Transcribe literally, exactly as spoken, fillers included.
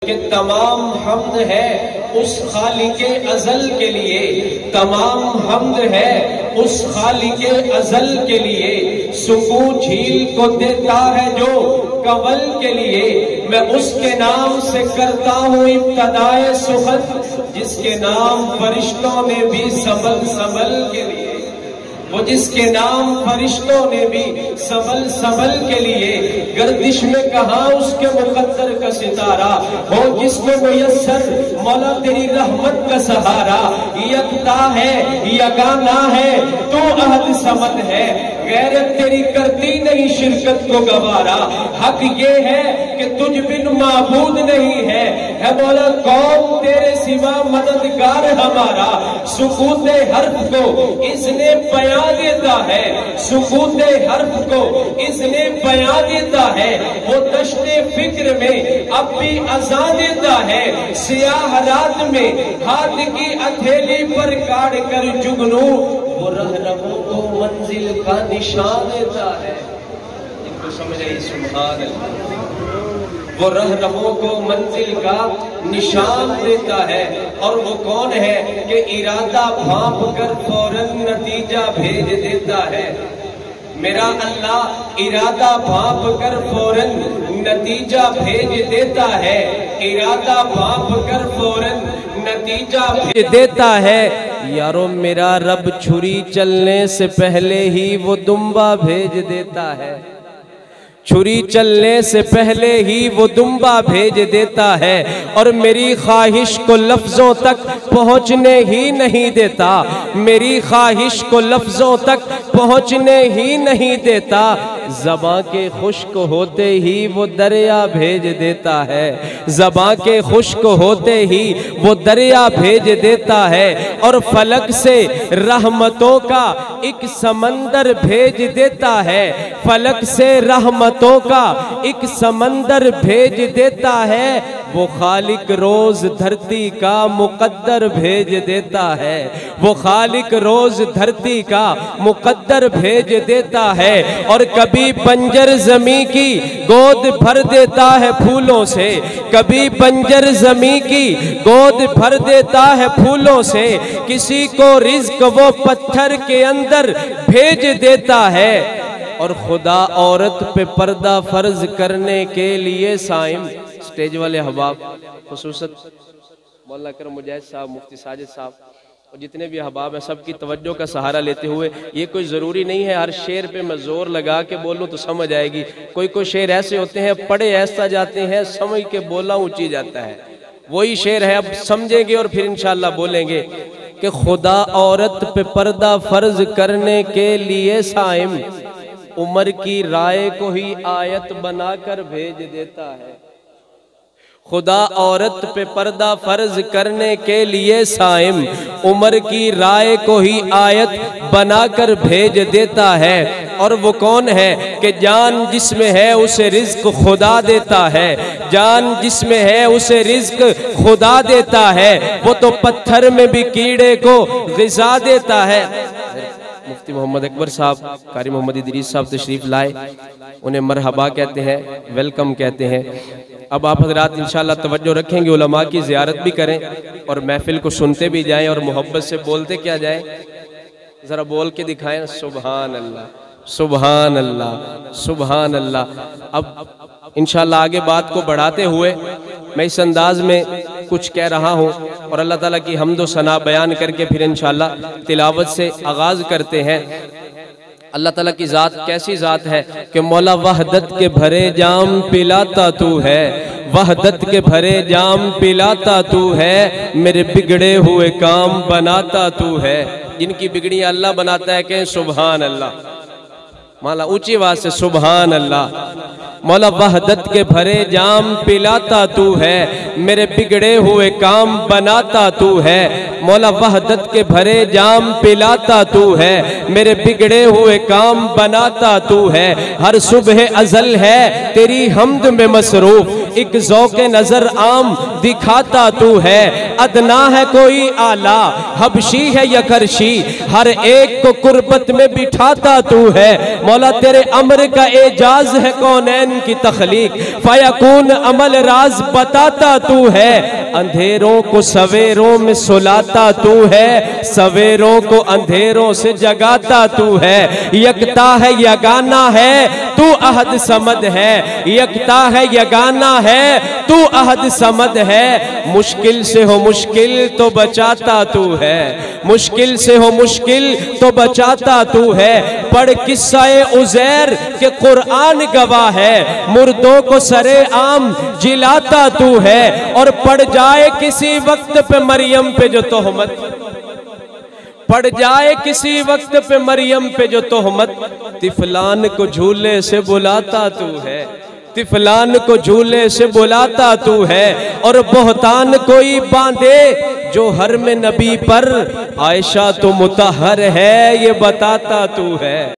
कि तमाम हम्द है उस खालिके अज़ल के लिए, तमाम हम्द है उस खालिके अज़ल के लिए। सुकून झील को देता है जो कवल के लिए, मैं उसके नाम से करता हूँ इब्तदाए सुखन, जिसके नाम फरिश्तों ने भी सबल सबल के लिए, वो जिसके नाम फरिश्तों ने भी सबल सबल के लिए। गर्दिश में कहा उसके मुकद्दर का सितारा हो, जिसको मुयस्सर मौला तेरी रहमत का सहारा। यकता है यगाना है तो अहद समद है, गैरत तेरी करती नहीं शिरकत को गवारा। हक ये है कि तुझ बिन माबूद नहीं है, है मौला कौन तेरे सिवा मददगार हमारा। सुकूत हर्फ को इसने बयां देता है, सुकूत हर्फ को इसने बयां देता है। वो दश्ते फिक्र में अब भी अज़ां देता है, सियाह रात में हाथ की हथेली पर काट कर जुगनू वो रहनुमों को मंजिल का निशान देता है। इनको समझ आई सुभान अल्लाह। वो रहनुमों को मंजिल का निशान देता है। और वो कौन है कि इरादा भांप कर फौरन नतीजा भेज देता है। मेरा अल्लाह इरादा भांप कर फौरन नतीजा भेज देता है, इरादा भांप कर फौरन नतीजा भेज देता है। यारो मेरा रब छुरी चलने से पहले ही वो दुम्बा भेज देता है, छुरी चलने से पहले ही वो दुम्बा भेज देता है। और मेरी ख्वाहिश को लफ्जों तक पहुंचने ही नहीं देता, मेरी ख्वाहिश को लफ्जों तक पहुंचने ही नहीं देता। ज़बां के खुश्क होते ही वो दरिया भेज देता है, ज़बां के खुश्क होते ही वो दरिया भेज देता है। और फलक से रहमतों का एक समंदर भेज देता है, फलक से रहमत तो का एक समंदर भेज देता है। वो खालिक रोज धरती का मुकद्दर भेज देता है, वो खालिक रोज धरती का मुकद्दर भेज देता है। और कभी बंजर जमी की गोद भर देता है फूलों से, कभी बंजर जमी की गोद भर देता है फूलों से। किसी को रिज़्क वो पत्थर के अंदर भेज देता है। और खुदा औरत पे पर्दा फर्ज करने के लिए साइम, स्टेज वाले हबाब खुसूसत मौलाना करम मुजाहिद साहब, मुफ्ती साजिद साहब और जितने भी हबाब हैं, सबकी तवज्जो का सहारा लेते हुए, ये कोई ज़रूरी नहीं है हर शेर पे मैं जोर लगा के बोलूँ तो समझ आएगी। कोई कोई शेर ऐसे होते हैं पढ़े ऐसा जाते हैं, समझ के बोला ऊँची जाता है। वही शेर है, अब समझेंगे और फिर इंशाल्लाह बोलेंगे कि खुदा औरत पे पर्दा फर्ज करने के लिए साइम उमर की राय को ही आयत बनाकर भेज देता है। खुदा औरत पे पर्दा फर्ज करने के लिए साइम उमर की राय को ही आयत बनाकर भेज देता है। और वो कौन है कि जान जिसमें है उसे रिज़्क खुदा देता है, जान जिसमें है उसे रिज़्क खुदा देता है। वो तो पत्थर में भी कीड़े को ग़िज़ा देता है। मुफ्ती मोहम्मद अकबर साहब, कारी मोहम्मद इदरीस साहब तशरीफ लाए, उन्हें मरहबा कहते हैं, वेलकम कहते हैं। अब आप हजरात इंशाल्लाह तवज्जो रखेंगे, उलमा की ज़ियारत भी करें और महफिल को सुनते भी जाएं और मोहब्बत से बोलते क्या जाए, ज़रा बोल के दिखाएं सुभान अल्लाह सुभान अल्लाह सुभान अल्लाह। अब इंशाल्लाह आगे बात को बढ़ाते हुए मैं इस अंदाज में कुछ कह रहा हूँ और अल्लाह ताला की हम्द व सना बयान करके फिर इंशाल्लाह तिलावत से आगाज़ करते हैं। अल्लाह ताला की ज़ात कैसी ज़ात है कि मौला वहदत के भरे जाम पिलाता तू है, वहदत के भरे जाम पिलाता तू है, मेरे बिगड़े हुए काम बनाता तू है। जिनकी बिगड़ियाँ अल्लाह बनाता है कहें सुभान अल्लाह, मौला ऊंची आवाज से सुभान अल्लाह। मौला वहदत के भरे जाम पिलाता तू है, मेरे बिगड़े हुए काम बनाता तू है। मौला वहदत के भरे जाम पिलाता तू है, मेरे बिगड़े हुए काम बनाता तू है। हर सुबह अज़ल है तेरी हम्द में मसरूफ, एक ज़ौक़े नजर आम दिखाता तू है। अदना है कोई आला, हबशी है या करशी, हर एक को कुर्बत में बिठाता तू है। मौला तेरे अम्र का एजाज है कौनैन आलम की तख्लीक, फयकून अमल राज बताता तू है, अंधेरों को सवेरों में सुलाता तू है, सवेरों को अंधेरों से जगाता तू है। यकता है यगाना है तू अहद समद है, यकता है यगाना है तू अहद समद है। मुश्किल से हो मुश्किल तो बचाता तू है, मुश्किल से हो मुश्किल तो बचाता तू है। पढ़ किस्सा-ए उज़ैर के कुरान गवाह है, मुर्दों को सरे आम जिलाता तू है। और पड़ जाए किसी वक्त पे मरियम पे जो तोहमत, पड़ जाए किसी वक्त पे मरियम पे जो तोहमत, तिफलान को झूले से बुलाता तू है, तिफलान को झूले से बुलाता तू है। और बोहतान कोई बांधे जो हर में नबी पर, आयशा तो मुतहर है ये बताता तू है।